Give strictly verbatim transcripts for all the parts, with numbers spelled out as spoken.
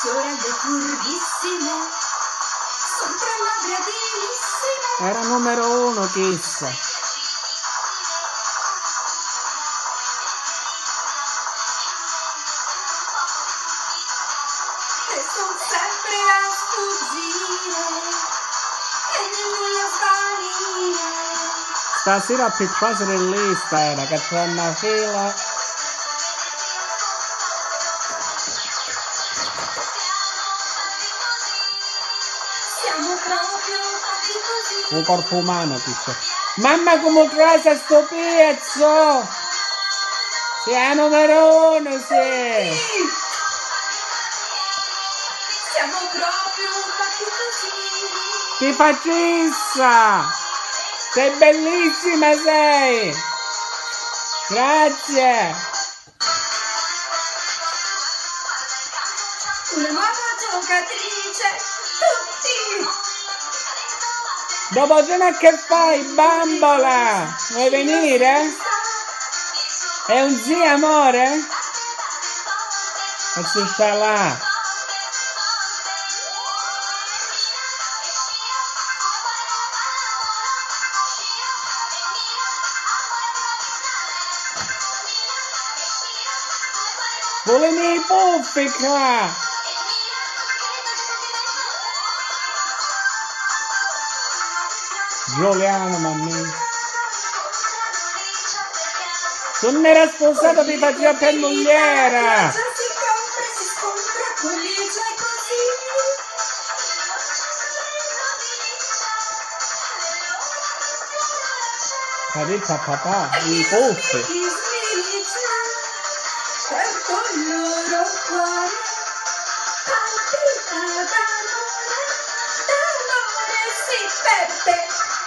sorelle furbissime, son tre labbra bellissime. Era numero uno, chissà. E son sempre a sfuggire, e nel buio svanire. Stasera più quasi lista era che c'è una fila. Siamo proprio fatti così. Un corpo umano tutto. Mamma come casa sto pezzo! Sei numero uno, sì! Siamo proprio fatti così. Ti facissa! Sei bellissima, sei! Grazie! Una nuova giocatrice, tutti! Dopo cena che fai, bambola? Vuoi venire? È un sì, amore? E si sta là. Volemi i puffi qua! Giuliano, mamma. Tu non era sposato, ti faceva per mogliera! Si compra, si scontra, comincia così. Capito, papà, i puffi. Chi smiliccia per il loro cuore, palpita d'amore, d'amore si perde.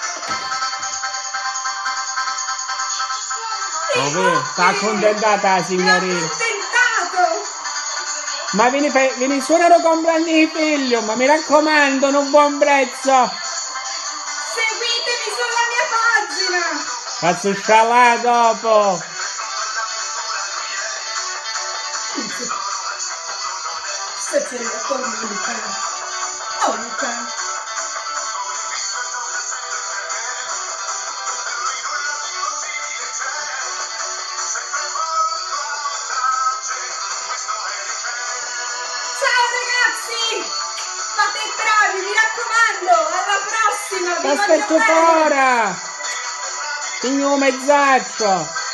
Dove? Sta accontentata la signorina. Tentato. Ma vieni, vieni su a comprare i figli, ma mi raccomando, un buon prezzo. Seguitemi sulla mia pagina. Faccio scialà dopo. Se c'è la comunica. Oh, Luca. Ciao ragazzi! Fate i bravi, mi raccomando! Alla prossima! Vi Ti aspetto voglio bene! ora! Figlio mezzaccio!